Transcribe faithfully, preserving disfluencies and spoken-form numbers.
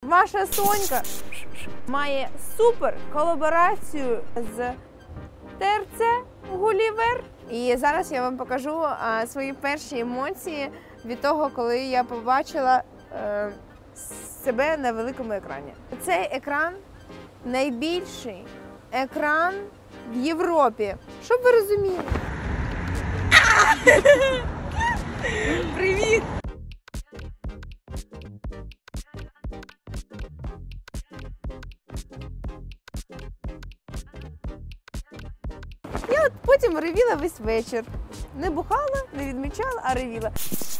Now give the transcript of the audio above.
Ваша Сонька має супер колаборацію з ТРЦ Гулівер. І зараз я вам покажу а, свої перші емоції від того, коли я побачила е, себе на великому екрані. Цей екран найбільший екран в Європі. Щоб ви розуміли. Привіт! Я от потім ревіла весь вечір. Не бухала, не відмічала, а ревіла.